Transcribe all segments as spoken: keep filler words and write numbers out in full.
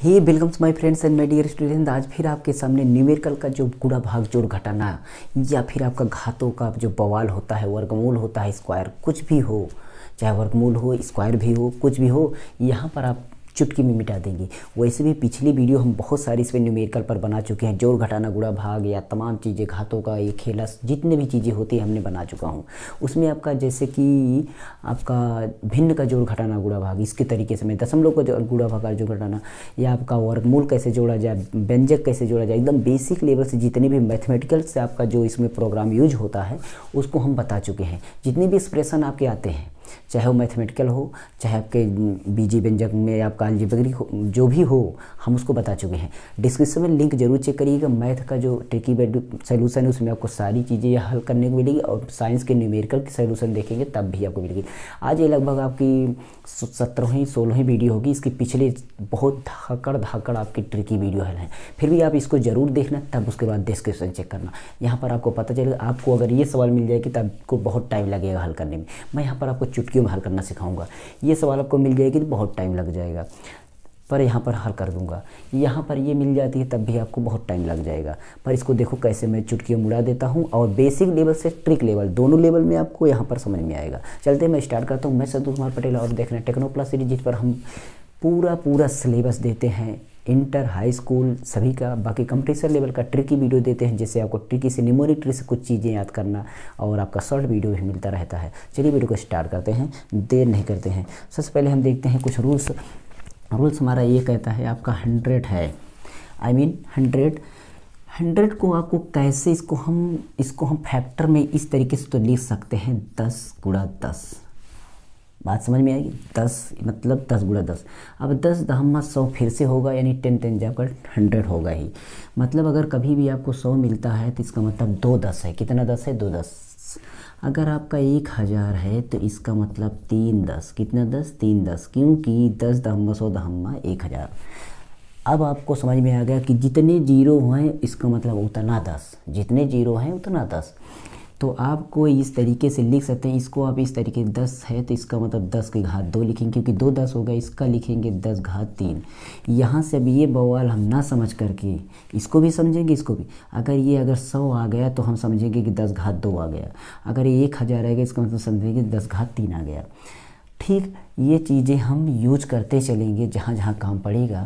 Hey welcome to my friends and my dear student. आज फिर आपके सामने न्यूमेरिकल का जो गुणा भाग जोड़ घटाना या फिर आपका घातों का जो बवाल होता है, वर्गमूल होता है, स्क्वायर कुछ भी हो, चाहे वर्गमूल हो, स्क्वायर भी हो, कुछ भी हो, यहाँ पर आप चुटकी में मिटा देंगे। वैसे भी पिछली वीडियो हम बहुत सारी इसमें न्यूमेरिकल पर बना चुके हैं। जोड़ घटाना गुणा भाग या तमाम चीज़ें, घातों का ये खेला, जितने भी चीज़ें होती है हमने बना चुका हूँ। उसमें आपका जैसे कि आपका भिन्न का जोड़ घटाना गुणा भाग, इसके तरीके से मैं दशमलव का गुणा भाग का जोड़ घटाना, या आपका वर्गमूल कैसे जोड़ा जाए, व्यंजक कैसे जोड़ा जाए, एकदम बेसिक लेवल से जितने भी मैथमेटिकल से आपका जो इसमें प्रोग्राम यूज होता है उसको हम बता चुके हैं। जितने भी एक्सप्रेशन आपके आते हैं, चाहे वो मैथमेटिकल हो, चाहे आपके बीजी व्यंजक में आपका अलजेब्रिक हो, जो भी हो, हम उसको बता चुके हैं। डिस्क्रिप्शन में लिंक जरूर चेक करिएगा। मैथ का जो ट्रिकी सॉल्यूशन है उसमें आपको सारी चीज़ें हल करने को मिलेगी, और साइंस के न्यूमेरिकल की सॉल्यूशन देखेंगे तब भी आपको मिलेगी। आज ये लगभग आपकी सत्रहवीं सोलहवीं वीडियो होगी। इसके पिछले बहुत धाकड़ धाकड़ आपकी ट्रिकी वीडियो है, फिर भी आप इसको ज़रूर देखना, तब उसके बाद डिस्क्रिप्शन चेक करना। यहाँ पर आपको पता चलेगा। आपको अगर ये सवाल मिल जाएगी तब आपको बहुत टाइम लगेगा हल करने में। मैं यहाँ पर आपको चुटकियों में हल करना सिखाऊंगा। ये सवाल आपको मिल जाएगी तो बहुत टाइम लग जाएगा, पर यहाँ पर हल कर दूंगा। यहाँ पर ये मिल जाती है तब भी आपको बहुत टाइम लग जाएगा, पर इसको देखो कैसे मैं चुटकियों में उड़ा देता हूँ, और बेसिक लेवल से ट्रिक लेवल, दोनों लेवल में आपको यहाँ पर समझ में आएगा। चलते मैं स्टार्ट करता हूँ। मैं संतोष कुमार पटेल, और देखना टेक्नो प्लस सीरीज, जिस पर हम पूरा पूरा सिलेबस देते हैं, इंटर, हाई स्कूल सभी का, बाकी कंपटीशन लेवल का ट्रिकी वीडियो देते हैं, जिससे आपको ट्रिकी से, न्यूमेरिक ट्रिक से कुछ चीज़ें याद करना, और आपका शॉर्ट वीडियो भी मिलता रहता है। चलिए वीडियो को स्टार्ट करते हैं, देर नहीं करते हैं। सबसे पहले हम देखते हैं कुछ रूल्स। रूल्स हमारा ये कहता है, आपका हंड्रेड है, आई मीन हंड्रेड हंड्रेड को आपको कैसे, इसको हम इसको हम फैक्टर में इस तरीके से तो लिख सकते हैं, दस गुणा दस। बात समझ में आएगी? दस मतलब दस गुणा दस। अब दस दहम्मा सौ फिर से होगा, यानी टेन टेन जाकर हंड्रेड होगा ही। मतलब अगर कभी भी आपको सौ मिलता है तो इसका मतलब दो दस है। कितना दस है? दो दस। अगर आपका एक हज़ार है तो इसका मतलब तीन दस। कितना दस? तीन दस, क्योंकि दस दहम्मा सौ दहम्मा एक हज़ार। अब आपको समझ में आ गया कि जितने जीरो हैं इसका मतलब उतना दस, जितने जीरो हैं उतना दस। तो आपको इस तरीके से लिख सकते हैं। इसको आप इस तरीके, दस है तो इसका मतलब दस की घात दो लिखेंगे, क्योंकि दो दस होगा। इसका लिखेंगे दस घात तीन। यहाँ से अब ये बवाल हम ना समझ करके इसको भी समझेंगे, इसको भी। अगर ये अगर सौ आ गया तो हम समझेंगे कि दस घात दो आ गया। अगर ये एक हज़ार आएगा इसका मतलब समझेंगे दस घात तीन आ गया। ठीक, ये चीज़ें हम यूज करते चलेंगे जहाँ जहाँ काम पड़ेगा।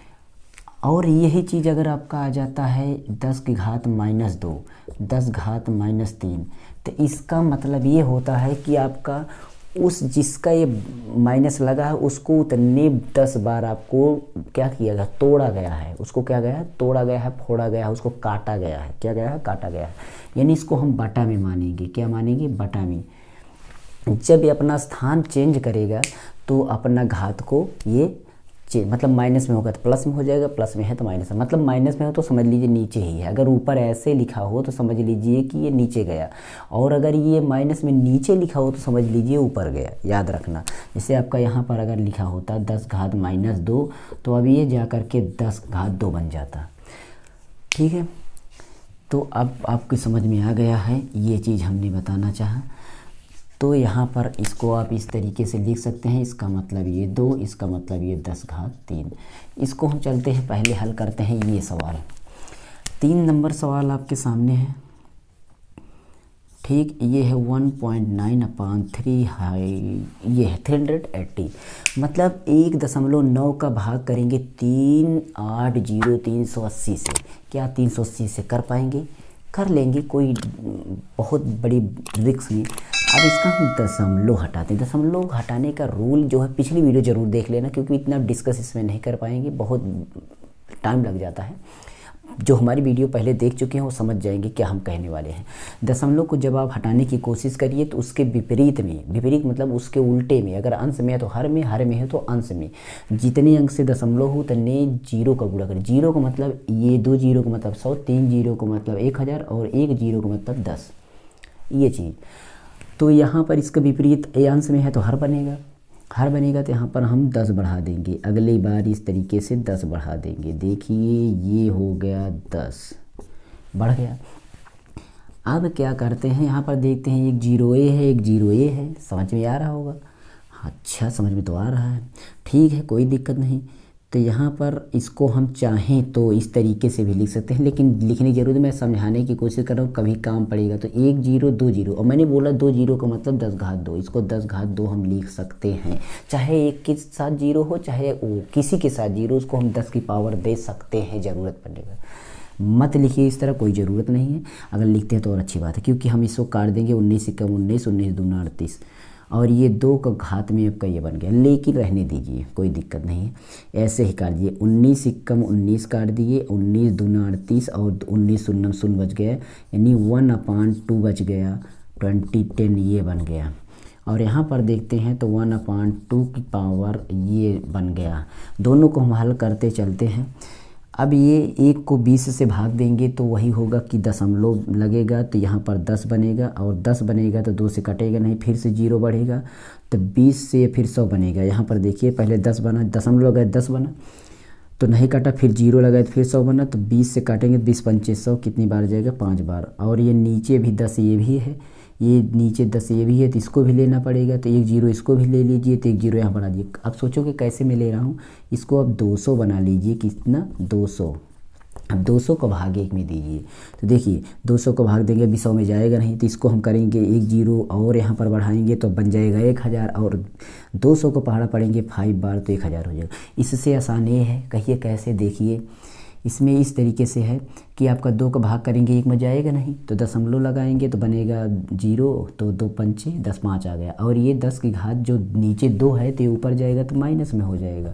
और यही चीज़ अगर आपका आ जाता है दस की घात माइनस दो, दस घात माइनस तीन, तो इसका मतलब ये होता है कि आपका उस जिसका ये माइनस लगा है उसको उतने दस बार आपको क्या किया गया? तोड़ा गया है। उसको क्या गया है? तोड़ा गया है, फोड़ा गया है, उसको काटा गया है। क्या गया है? काटा गया है। यानी इसको हम बटा में मानेंगे। क्या मानेंगे? बटा में। जब ये अपना स्थान चेंज करेगा तो अपना घात को ये मतलब माइनस में होगा तो प्लस में हो जाएगा, प्लस में है तो माइनस में। मतलब माइनस में हो तो समझ लीजिए नीचे ही है। अगर ऊपर ऐसे लिखा हो तो समझ लीजिए कि ये नीचे गया, और अगर ये माइनस में नीचे लिखा हो तो समझ लीजिए ऊपर गया। याद रखना। जैसे आपका यहाँ पर अगर लिखा होता दस घात माइनस दो, तो अब ये जा कर के दस घात दो बन जाता। ठीक है, तो अब आपकी समझ में आ गया है, ये चीज़ हमने बताना चाहा। तो यहाँ पर इसको आप इस तरीके से लिख सकते हैं। इसका मतलब ये दो, इसका मतलब ये दस घात तीन। इसको हम चलते हैं पहले हल करते हैं ये सवाल। तीन नंबर सवाल आपके सामने है। ठीक, ये है one point nine upon three high, ये है थ्री हंड्रेड एट्टी। मतलब एक दशमलव नौ का भाग करेंगे तीन आठ जीरो तीन सौ अस्सी से। क्या तीन सौ अस्सी से कर पाएंगे? कर लेंगे, कोई बहुत बड़ी रिस्क नहीं। अब इसका हम दशमलव हटाते हैं। दशमलव हटाने का रूल जो है पिछली वीडियो जरूर देख लेना, क्योंकि इतना डिस्कस इसमें नहीं कर पाएंगे, बहुत टाइम लग जाता है। जो हमारी वीडियो पहले देख चुके हैं वो समझ जाएंगे क्या हम कहने वाले हैं। दशमलव को जब आप हटाने की कोशिश करिए तो उसके विपरीत में, विपरीत मतलब उसके उल्टे में, अगर अंश में है तो हर में, हर में है तो अंश में, जितने अंक से दशमलव हो उतने जीरो का गुणा करें। जीरो का मतलब ये दो जीरो का मतलब सौ, तीन जीरो का मतलब एक हज़ार, और एक जीरो का मतलब दस। ये चीज़ तो यहाँ पर इसका विपरीत, ए अंश में है तो हर बनेगा, हर बनेगा तो यहाँ पर हम दस बढ़ा देंगे। अगली बार इस तरीके से दस बढ़ा देंगे। देखिए ये हो गया दस, बढ़ गया। अब क्या करते हैं, यहाँ पर देखते हैं एक जीरो ए है, एक जीरो ए है। समझ में आ रहा होगा? अच्छा, समझ में तो आ रहा है। ठीक है, कोई दिक्कत नहीं। तो यहाँ पर इसको हम चाहें तो इस तरीके से भी लिख सकते हैं, लेकिन लिखने की जरूरत मैं समझाने की कोशिश कर रहा हूँ, कभी काम पड़ेगा। तो एक जीरो दो जीरो, और मैंने बोला दो जीरो का मतलब दस घात दो, इसको दस घात दो हम लिख सकते हैं, चाहे एक के साथ जीरो हो चाहे वो किसी के साथ जीरो, उसको हम दस की पावर दे सकते हैं ज़रूरत पड़ने पर। मत लिखिए इस तरह, कोई ज़रूरत नहीं है। अगर लिखते हैं तो और अच्छी बात है, क्योंकि हम इसको काट देंगे उन्नीस इक्का उन्नीस, उन्नीस दूना अड़तीस, और ये दो का घात में आपका ये बन गया, लेकिन रहने दीजिए कोई दिक्कत नहीं है, ऐसे ही काट दिए। उन्नीस इक्कम उन्नीस काट दिए, उन्नीस दूना अड़तीस और उन्नीस शून्य शून्य बच गया, यानी वन अपान टू बच गया, ट्वेंटी टेन ये बन गया। और यहाँ पर देखते हैं तो वन अपान टू की पावर ये बन गया। दोनों को हम हल करते चलते हैं। अब ये एक को बीस से भाग देंगे तो वही होगा कि दशमलव लगेगा, तो यहाँ पर दस बनेगा, और दस बनेगा तो दो से कटेगा नहीं, फिर से जीरो बढ़ेगा, तो बीस से फिर सौ बनेगा। यहाँ पर देखिए पहले दस बना, दशमलव लगाए दस बना तो नहीं कटा, फिर जीरो लगाए तो फिर सौ बना, तो बीस से काटेंगे बीस पंचे सौ, कितनी बार जाएगा पाँच बार। और ये नीचे भी दस ये भी है, ये नीचे दस ये भी है, तो इसको भी लेना पड़ेगा, तो एक जीरो इसको भी ले लीजिए, तो एक जीरो यहाँ बढ़ा दिए। अब सोचो कि कैसे मैं ले रहा हूँ इसको, अब दो सौ बना लीजिए, कितना दो सौ। अब दो सौ को भाग एक में दीजिए, तो देखिए दो सौ को भाग देंगे अभी सौ में जाएगा नहीं, तो इसको हम करेंगे एक जीरो और यहाँ पर बढ़ाएंगे तो बन जाएगा एक हज़ार, और दो सौ को पहाड़ा पड़ेंगे फाइव बार तो एक हज़ार हो जाएगा। इससे आसान ये है, कहिए कैसे, देखिए इसमें इस तरीके से है कि आपका दो का भाग करेंगे एक में जाएगा नहीं, तो दशमलव लगाएंगे तो बनेगा जीरो, तो दो पंचे दस, पाँच आ गया। और ये दस की घात जो नीचे दो है तो ये ऊपर जाएगा तो माइनस में हो जाएगा,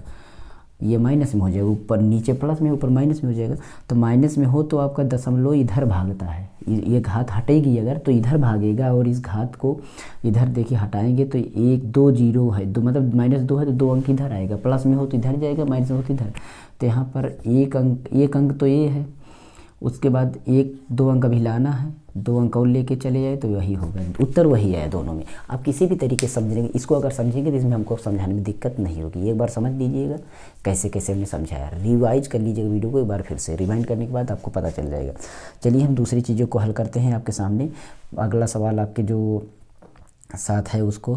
ये माइनस में हो जाएगा, ऊपर नीचे प्लस में ऊपर माइनस में हो जाएगा। तो माइनस में हो तो आपका दशमलव इधर भागता है, ये घात हटेगी अगर तो इधर भागेगा, और इस घात को इधर देखिए हटाएंगे तो एक दो जीरो है, दो मतलब माइनस दो है तो दो अंक इधर आएगा, प्लस में हो तो इधर जाएगा, माइनस में हो तो इधर। तो यहाँ पर एक अंक, एक अंक तो ये है, उसके बाद एक दो अंक अभी लाना है, दो अंक और लेके चले जाए तो वही होगा, उत्तर वही है दोनों में। आप किसी भी तरीके से समझेंगे, इसको अगर समझेंगे तो इसमें हमको समझाने में दिक्कत नहीं होगी। एक बार समझ लीजिएगा कैसे कैसे हमने समझाया, रिवाइज कर लीजिएगा वीडियो को एक बार फिर से, रिवाइंड करने के बाद आपको पता चल जाएगा। चलिए हम दूसरी चीज़ों को हल करते हैं आपके सामने। अगला सवाल आपके जो साथ है उसको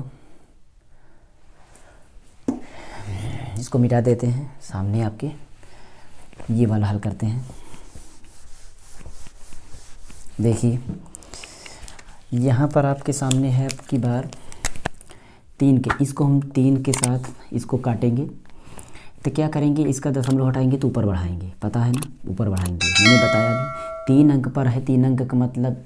इसको मिटा देते हैं, सामने आपके ये वाला हल करते हैं। देखिए यहाँ पर आपके सामने है आपकी बार तीन के, इसको हम तीन के साथ इसको काटेंगे, तो क्या करेंगे, इसका दशमलव हटाएंगे तो ऊपर बढ़ाएंगे, पता है ना, ऊपर बढ़ाएंगे, मैंने बताया अभी। तीन अंक पर है, तीन अंक का मतलब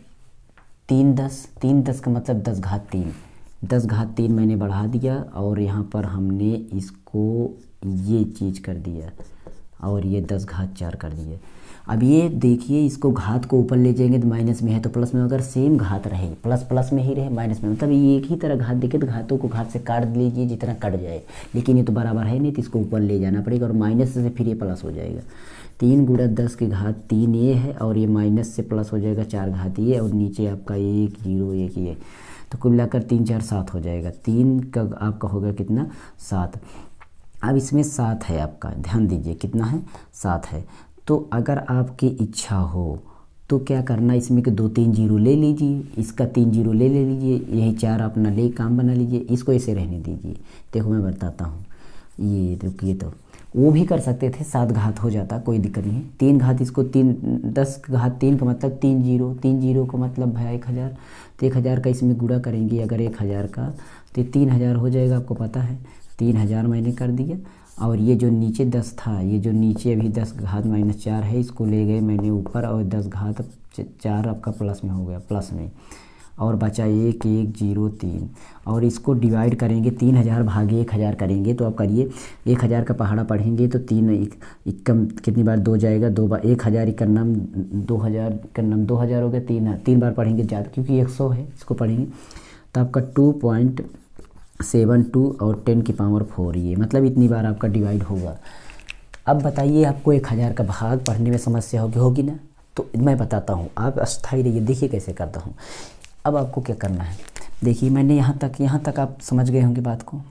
तीन दस, तीन दस का मतलब दस घात तीन, दस घात तीन मैंने बढ़ा दिया, और यहाँ पर हमने इसको ये चीज़ कर दिया, और ये दस घात चार कर दिया। अब ये देखिए इसको घात को ऊपर ले जाएंगे तो माइनस में है, तो प्लस में अगर सेम घात रहे, प्लस प्लस में ही रहे, माइनस में, मतलब ये एक ही तरह घात देखे तो घातों को घात से काट लीजिए जितना कट जाए, लेकिन ये तो बराबर है नहीं, तो इसको ऊपर ले जाना पड़ेगा, और माइनस से फिर ये प्लस हो जाएगा। तीन गुणा दस की घात तीन ये है, और ये माइनस से प्लस हो जाएगा चार घात ये, और नीचे आपका एक जीरो एक ये, तो कुल मिलाकर तीन चार सात हो जाएगा। तीन का आपका होगा कितना, सात। अब इसमें सात है आपका, ध्यान दीजिए कितना है, सात है। तो अगर आपकी इच्छा हो तो क्या करना, इसमें के दो तीन जीरो ले लीजिए, इसका तीन जीरो ले ले लीजिए, यही चार अपना ले काम बना लीजिए, इसको ऐसे रहने दीजिए। देखो मैं बताता हूँ, ये रुकिए, तो वो भी कर सकते थे, सात घात हो जाता, कोई दिक्कत नहीं है। तीन घात इसको तीन, दस घात तीन का मतलब तीन जीरो, तीन जीरो का मतलब है एक हज़ार, तो एक हज़ार का इसमें गुणा करेंगे अगर एक हज़ार का, तो तीन हज़ार हो जाएगा, आपको पता है। तीन हज़ार मैंने कर दिया, और ये जो नीचे दस था, ये जो नीचे अभी दस घात माइनस चार है, इसको ले गए मैंने ऊपर, और दस घात चार आपका प्लस में हो गया, प्लस में, और बचा एक एक जीरो तीन, और इसको डिवाइड करेंगे, तीन हज़ार भागे एक हज़ार करेंगे, तो आप करिए एक हज़ार का पहाड़ा पढ़ेंगे तो तीन एक इक्कम कितनी बार दो जाएगा, दो बार, एक हज़ार इक्यानम, दो हज़ार इक्यानम, दो हज़ार हो गया, तीन तीन बार पढ़ेंगे ज़्यादा, क्योंकि एक सौ है, इसको पढ़ेंगे तो आपका टू पॉइंट सेवन टू और टेन की पावर फोर, ये मतलब इतनी बार आपका डिवाइड होगा। अब बताइए आपको एक हज़ार का भाग पढ़ने में समस्या होगी होगी ना, तो मैं बताता हूँ, आप अस्थाई रहिए, देखिए कैसे करता हूँ। अब आपको क्या करना है, देखिए मैंने यहाँ तक यहाँ तक आप समझ गए होंगे बात को,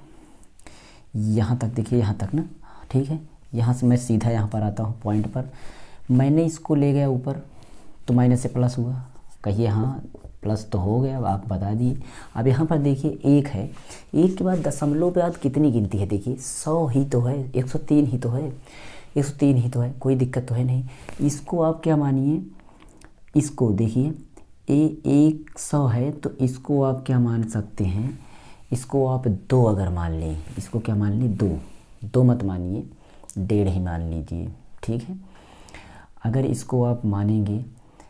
यहाँ तक देखिए, यहाँ तक ना, ठीक है। यहाँ से मैं सीधा यहाँ पर आता हूँ पॉइंट पर, मैंने इसको ले गया ऊपर तो माइनस से प्लस हुआ, कहिए हाँ, प्लस तो हो गया, अब आप बता दिए। अब यहाँ पर देखिए एक है, एक के बाद दशमलव के बाद कितनी गिनती है, देखिए सौ ही तो है, एक सौ तीन ही तो है, एक सौ तीन ही तो है, कोई दिक्कत तो है नहीं। इसको आप क्या मानिए, इसको देखिए ए एक सौ है तो इसको आप क्या मान सकते हैं, इसको आप दो अगर मान लें, इसको क्या मान लें, दो, दो मत मानिए, डेढ़ ही मान लीजिए, ठीक है। अगर इसको आप मानेंगे,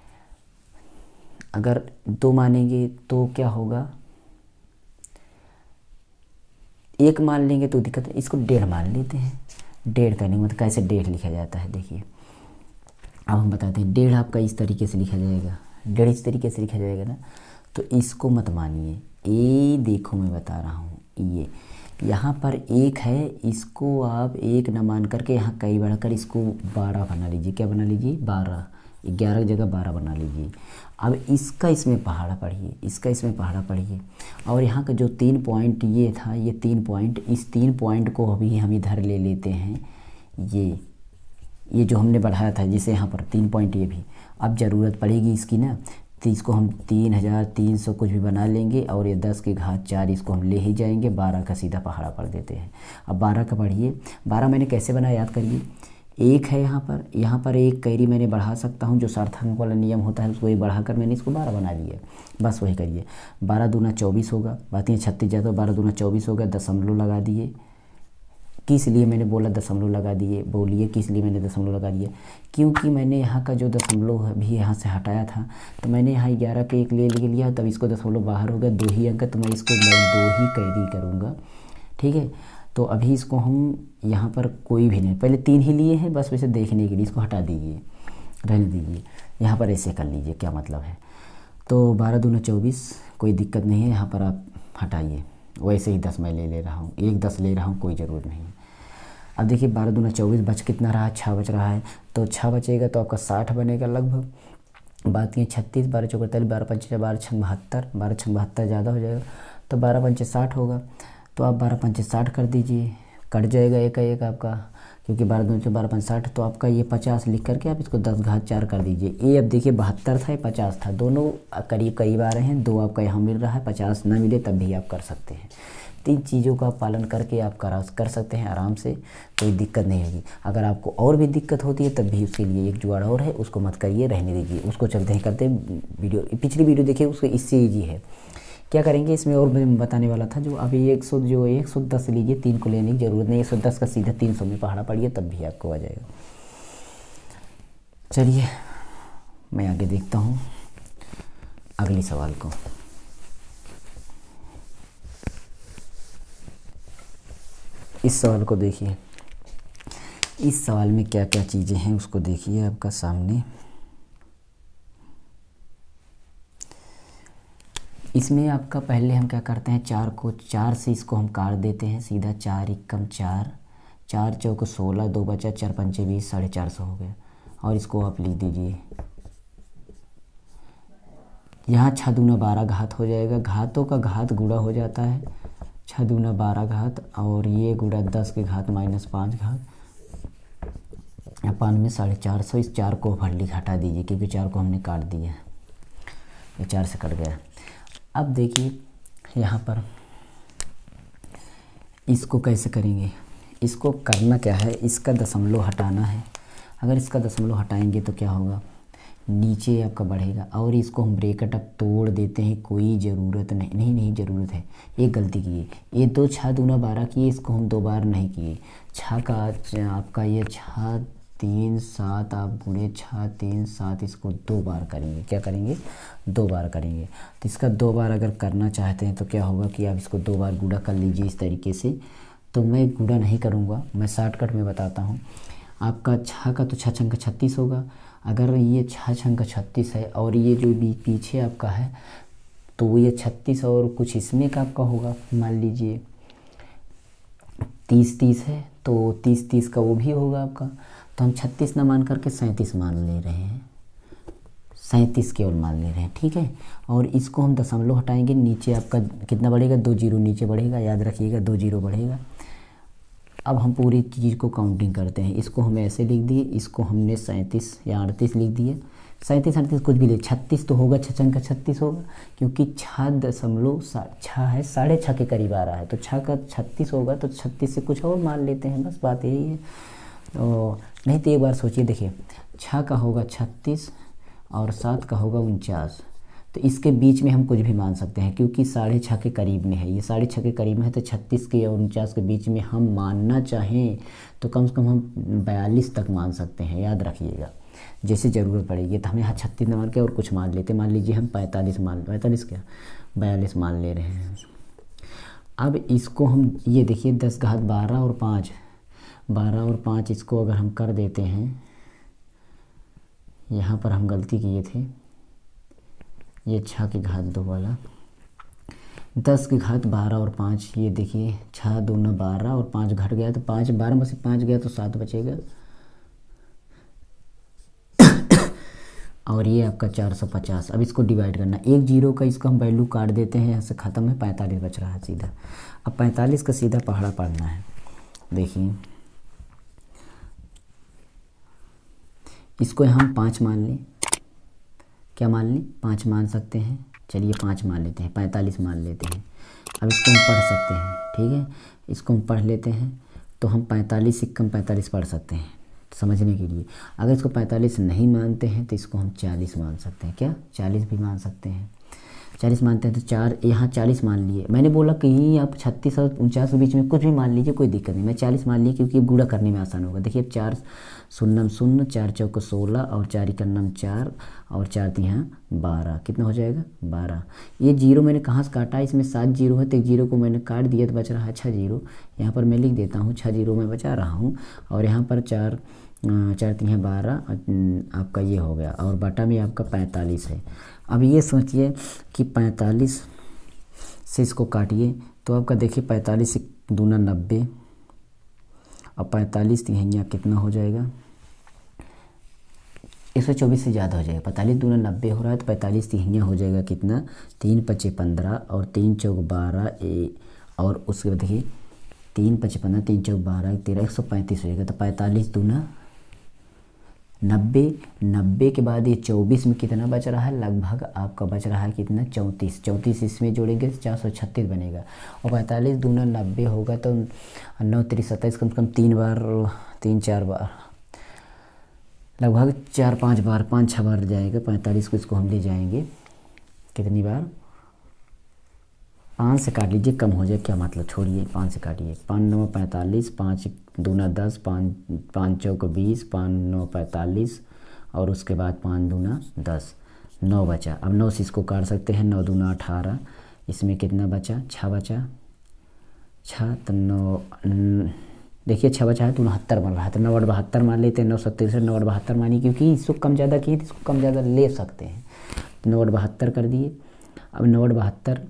अगर दो मानेंगे तो क्या होगा, एक मान लेंगे तो दिक्कत है, इसको डेढ़ मान लेते हैं। डेढ़ करने मतलब कैसे डेढ़ लिखा जाता है, देखिए अब हम बताते हैं। डेढ़ आपका इस तरीके से लिखा जाएगा, डेढ़ इस तरीके से लिखा जाएगा ना, तो इसको मत मानिए, ए देखो मैं बता रहा हूँ, ये यहाँ पर एक है, इसको आप एक न मान करके यहाँ कई बढ़ाकर इसको बारह बना लीजिए, क्या बना लीजिए, बारह, ग्यारह की जगह बारह बना लीजिए। अब इसका इसमें पहाड़ा पढ़िए, इसका इसमें पहाड़ा पढ़िए, और यहाँ का जो तीन पॉइंट ये था, ये तीन पॉइंट, इस तीन पॉइंट को अभी हम इधर ले लेते हैं, ये ये जो हमने बढ़ाया था, जिसे यहाँ पर तीन पॉइंट ये भी, अब ज़रूरत पड़ेगी इसकी ना, तो इसको हम तीन हज़ार तीन सौ कुछ भी बना लेंगे, और ये दस की घात चार इसको हम ले ही जाएंगे, बारह का सीधा पहाड़ा पढ़ देते हैं। अब बारह का पढ़िए, बारह मैंने कैसे बनाया याद करिए, एक है यहाँ पर, यहाँ पर एक कैरी मैंने बढ़ा सकता हूँ, जो सार्थक वाला नियम होता है उसको एक बढ़ाकर मैंने इसको बारह बना लिया, बस वही करिए। बारह दूना चौबीस होगा, बात ये छत्तीस जाता, बारह दूना चौबीस होगा, दशमलव लगा दिए। किस लिए मैंने बोला दशमलव लगा दिए, बोलिए किस लिए मैंने दशमलव लगा दिया, क्योंकि मैंने यहाँ का जो दशमलव भी यहाँ से हटाया था, तो मैंने यहाँ ग्यारह के एक ले लिया, तब इसको दशमलव बाहर हो गया, दो ही अंक, तो मैं इसको मैं दो ही कैरी करूँगा, ठीक है। तो अभी इसको हम यहाँ पर कोई भी नहीं, पहले तीन ही लिए हैं बस वैसे देखने के लिए, इसको हटा दीजिए, रहने दीजिए, यहाँ पर ऐसे कर लीजिए, क्या मतलब है। तो बारह दूना चौबीस, कोई दिक्कत नहीं है, यहाँ पर आप हटाइए, वैसे ही दस मैं ले ले रहा हूँ, एक दस ले रहा हूँ, कोई ज़रूरत नहीं है। अब देखिए बारह दूना चौबीस, बच कितना रहा, छः बच रहा है, तो छः बचेगा तो आपका साठ बनेगा लगभग। बात ये छत्तीस, बारह चौकतालीस, बारह पंचे बारह छः बहत्तर, बारह छः बहत्तर ज़्यादा हो जाएगा, तो बारह पंचे साठ होगा, तो आप बारह पंचे साठ कर दीजिए, कट जाएगा एक का एक आपका, क्योंकि बारह दूनी से बारह पंच साठ, तो आपका ये पचास लिख करके आप इसको दस घात चार कर दीजिए। ये अब देखिए बहत्तर था, ये पचास था, दोनों करीब करीब आ रहे हैं, दो आपका यहाँ मिल रहा है, पचास ना मिले तब भी आप कर सकते हैं। तीन चीज़ों का पालन करके आप करा कर सकते हैं आराम से, कोई दिक्कत नहीं होगी। अगर आपको और भी दिक्कत होती है तब भी उसके लिए एक जुगाड़ और है, उसको मत करिए, रहने दीजिए, उसको चलते हैं करते हैं। वीडियो पिछली वीडियो देखिए, उसको इससे ईजी है। क्या करेंगे इसमें और मैं बताने वाला था, जो अभी एक सौ जो एक सौ दस लीजिए, तीन को लेने की ज़रूरत नहीं, एक सौ दस का सीधा तीन सौ में पहाड़ा पड़िए, तब भी आपको आ जाएगा। चलिए मैं आगे देखता हूँ अगले सवाल को। इस सवाल को देखिए, इस सवाल में क्या क्या चीज़ें हैं उसको देखिए आपका सामने। इसमें आपका पहले हम क्या करते हैं, चार को चार से इसको हम काट देते हैं सीधा, चार इक्कम चार, चार चौको सोलह, दो बचा, चार पंचे बीस, साढ़े चार सौ हो गया, और इसको आप लिख दीजिए। यहाँ छः दूना बारह घात हो जाएगा, घातों का घात गुणा हो जाता है, छः दूना बारह घात, और ये गुणा दस के घात माइनस पाँच घात, अपन में साढ़े चार सौ। इस चार को भरली हटा दीजिए, क्योंकि चार को हमने काट दिया, ये चार से कट गया। अब देखिए यहाँ पर इसको कैसे करेंगे, इसको करना क्या है, इसका दशमलव हटाना है। अगर इसका दशमलव हटाएंगे तो क्या होगा, नीचे आपका बढ़ेगा, और इसको हम ब्रैकेट अब तोड़ देते हैं, कोई ज़रूरत नहीं नहीं नहीं ज़रूरत है, एक गलती किए, ये दो छः दूना बारह किए, इसको हम दो बार नहीं किए, छः का आपका ये छः तीन सात, आप गुणे छः तीन सात, इसको दो बार करेंगे, क्या करेंगे, दो बार करेंगे। तो इसका दो बार अगर करना चाहते हैं तो क्या होगा कि आप इसको दो बार गुणा कर लीजिए इस तरीके से। तो मैं गुणा नहीं करूँगा, मैं शॉर्टकट में बताता हूँ। आपका छः का तो छः छंग छत्तीस होगा, अगर ये छः छंग छत्तीस है और ये जो भी पीछे आपका है तो ये छत्तीस और कुछ इसमें का आपका होगा, मान लीजिए तीस तीस है तो तीस तीस का वो भी होगा आपका, तो हम छत्तीस ना मान करके सैंतीस मान ले रहे हैं, सैंतीस केवल मान ले रहे हैं, ठीक है। और इसको हम दशमलव हटाएंगे, नीचे आपका कितना बढ़ेगा, दो जीरो नीचे बढ़ेगा, याद रखिएगा दो जीरो बढ़ेगा। अब हम पूरी चीज़ को काउंटिंग करते हैं, इसको हम ऐसे लिख दिए, इसको हमने सैंतीस या अड़तीस लिख दिए, सैंतीस अड़तीस कुछ भी ले, छत्तीस तो होगा, छः छंग का छत्तीस होगा, क्योंकि छः दशमलव छः है, साढ़े छः के करीब आ रहा है, तो छः का छत्तीस होगा, तो छत्तीस से कुछ और मान लेते हैं, बस बात यही है। तो नहीं तो एक बार सोचिए, देखिए छः का होगा छत्तीस और सात का होगा उनचास, तो इसके बीच में हम कुछ भी मान सकते हैं, क्योंकि साढ़े छः के करीब में है, ये साढ़े छः के करीब में है, तो छत्तीस के और उनचास के बीच में हम मानना चाहें तो कम से कम हम बयालीस तक मान सकते हैं, याद रखिएगा, जैसे ज़रूरत पड़ेगी। तो हमें यहाँ छत्तीस न मान के और कुछ मान लेते, मान लीजिए हम पैंतालीस मान, पैंतालीस क्या बयालीस मान ले रहे हैं। अब इसको हम ये देखिए दस घात बारह और पाँच, बारह और पाँच इसको अगर हम कर देते हैं, यहाँ पर हम गलती किए थे, ये छः की घात दो वाला, दस की घात बारह और पाँच, ये देखिए छः दूना बारह और पाँच घट गया, तो पाँच बारह में से पाँच गया तो सात बचेगा, और ये आपका चार सौ पचास। अब इसको डिवाइड करना, एक जीरो का इसको हम वैल्यू काट देते हैं, यहाँ से ख़त्म है, पैंतालीस बच रहा है सीधा। अब पैंतालीस का सीधा पहाड़ा पढ़ना है, देखिए इसको हम पाँच मान लें, क्या मान लें, पाँच मान सकते हैं, चलिए पाँच मान लेते हैं, पैंतालीस मान लेते हैं। अब इसको हम पढ़ सकते हैं, ठीक है, इसको हम पढ़ लेते हैं, तो हम पैंतालीस सिक्कम पैंतालीस पढ़ सकते हैं समझने के लिए। अगर इसको पैंतालीस नहीं मानते हैं तो इसको हम चालीस मान सकते हैं, क्या चालीस भी मान सकते हैं, चालीस मानते हैं तो चार, यहाँ चालीस मान लिए। मैंने बोला कहीं आप छत्तीस और उनचास के बीच में कुछ भी मान लीजिए, कोई दिक्कत नहीं, मैं चालीस मान लिए क्योंकि गुणा करने में आसान होगा। देखिए अब चार शून्यम शून्य, चार चौक सोलह और चार इक्यानम चार और चार यहाँ बारह, कितना हो जाएगा बारह। ये जीरो मैंने कहाँ से काटा, इसमें सात जीरो है तो एक जीरो को मैंने काट दिया तो बच रहा है छः जीरो, यहाँ पर मैं लिख देता हूँ छः जीरो मैं बचा रहा हूँ, और यहाँ पर चार चार तीन बारह आपका ये हो गया, और बटा में आपका पैंतालीस है। अब ये सोचिए कि पैंतालीस से इसको काटिए तो आपका देखिए पैंतालीस से दूना नब्बे, और पैंतालीस तिहैया कितना हो जाएगा, एक सौ चौबीस से ज़्यादा हो जाएगा, पैंतालीस दूना नब्बे हो रहा है तो पैंतालीस तिहैया हो जाएगा कितना, तीन पच्चे पंद्रह और तीन चौक बारह, ए और उसके बाद देखिए तीन पच्चे पंद्रह, तीन चौक बारह तेरह, एक सौ पैंतीस हो जाएगा। तो पैंतालीस दूना नब्बे, नब्बे के बाद ये चौबीस में कितना बच रहा है, लगभग आपका बच रहा है कितना चौंतीस, चौंतीस इसमें जोड़ेंगे तो चार सौ छत्तीस बनेगा, और पैंतालीस दूना नब्बे होगा तो नौ तीस सत्ताईस, कम से कम तीन बार, तीन चार बार, लगभग चार पाँच बार, पाँच छः बार जाएगा पैंतालीस को, इसको हम ले जाएंगे कितनी बार, पाँच से काट लीजिए कम हो जाए, क्या मतलब छोड़िए पाँच से काटिए, पाँच नौ पैंतालीस, पाँच दूना दस, पाँच पाँच चौक बीस, पाँच नौ पैंतालीस और उसके बाद पाँच दूना दस, नौ बचा। अब नौ से इसको काट सकते हैं, नौ दूना अठारह, इसमें कितना बचा, छः बचा, छः तो नौ, देखिए छः बचा है तो उनहत्तर बन रहा है, तो नौ और बहत्तर मान लेते हैं, नौ सत्तर से नौ और बहत्तर मानिए, क्योंकि इसको कम ज़्यादा किए तो इसको कम ज़्यादा ले सकते हैं, नौ और बहत्तर कर दिए। अब नौ और बहत्तर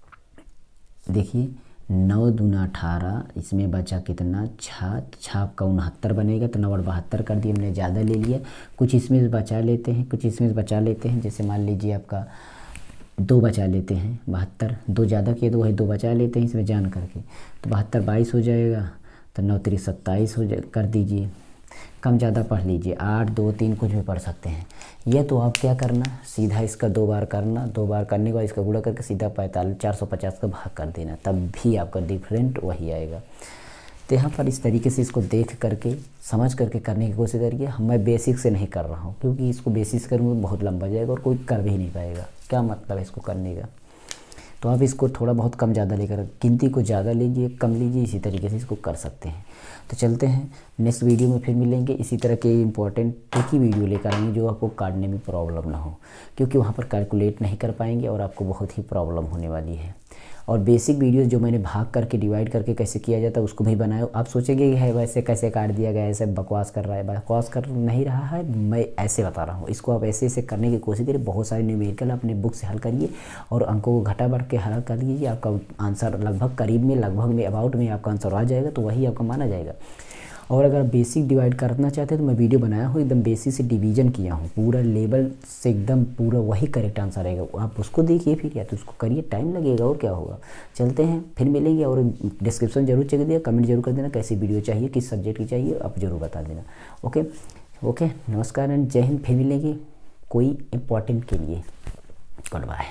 देखिए नौ दूना अठारह, इसमें बचा कितना छः, छः का उनहत्तर बनेगा, तो नौ और बहत्तर कर दिए, हमने ज़्यादा ले लिया, कुछ इसमें बचा लेते हैं, कुछ इसमें बचा लेते हैं, जैसे मान लीजिए आपका दो बचा लेते हैं, बहत्तर दो ज़्यादा किए तो वही दो बचा लेते हैं इसमें जान करके, तो बहत्तर बाईस हो जाएगा, तो नौ तीस सत्ताईस हो जा कर दीजिए, कम ज़्यादा पढ़ लीजिए, आठ दो तीन कुछ भी पढ़ सकते हैं। ये तो आप क्या करना, सीधा इसका दो बार करना, दो बार करने के बाद इसका गुणा करके सीधा पैंतालीस चार सौ पचास का भाग कर देना, तब भी आपका डिफरेंट वही आएगा। तो यहाँ पर इस तरीके से इसको देख करके समझ करके करने की कोशिश करिए। मैं बेसिक से नहीं कर रहा हूँ, क्योंकि इसको बेसिक करूँगा तो बहुत लंबा जाएगा और कोई कर भी नहीं पाएगा, क्या मतलब है इसको करने का। तो आप इसको थोड़ा बहुत कम ज़्यादा लेकर, गिनती को ज़्यादा लीजिए कम लीजिए, इसी तरीके से इसको कर सकते हैं। तो चलते हैं नेक्स्ट वीडियो में फिर मिलेंगे, इसी तरह के इंपॉर्टेंट एक ही वीडियो लेकर आएंगे जो आपको काटने में प्रॉब्लम ना हो, क्योंकि वहाँ पर कैलकुलेट नहीं कर पाएंगे और आपको बहुत ही प्रॉब्लम होने वाली है। और बेसिक वीडियोस जो मैंने भाग करके डिवाइड करके कैसे किया जाता है उसको भी बनाया। आप सोचेंगे कि है वैसे कैसे काट दिया गया, ऐसे बकवास कर रहा है, बकवास कर नहीं रहा है, मैं ऐसे बता रहा हूँ। इसको आप ऐसे ऐसे करने की कोशिश करिए, बहुत सारे न्यूमेरिकल अपने बुक से हल करिए और अंकों को घटा बढ़ के हल कर लीजिए, आपका आंसर लगभग करीब में, लगभग में, अबाउट में आपका आंसर आ जाएगा, तो वही आपका माना जाएगा। और अगर बेसिक डिवाइड करना चाहते हैं तो मैं वीडियो बनाया हूँ, एकदम बेसिक से डिवीजन किया हूँ, पूरा लेवल से एकदम पूरा वही करेक्ट आंसर आएगा। आप उसको देखिए फिर, या तो उसको करिए, टाइम लगेगा और क्या होगा। चलते हैं फिर मिलेंगे, और डिस्क्रिप्शन जरूर चेक दिया, कमेंट जरूर कर देना कैसी वीडियो चाहिए, किस सब्जेक्ट की चाहिए, आप जरूर बता देना। ओके ओके, नमस्कार एंड जय हिंद, फिर मिलेंगे। कोई इम्पोर्टेंट के लिए। Good bye.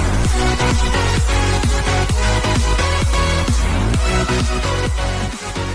We'll be right back.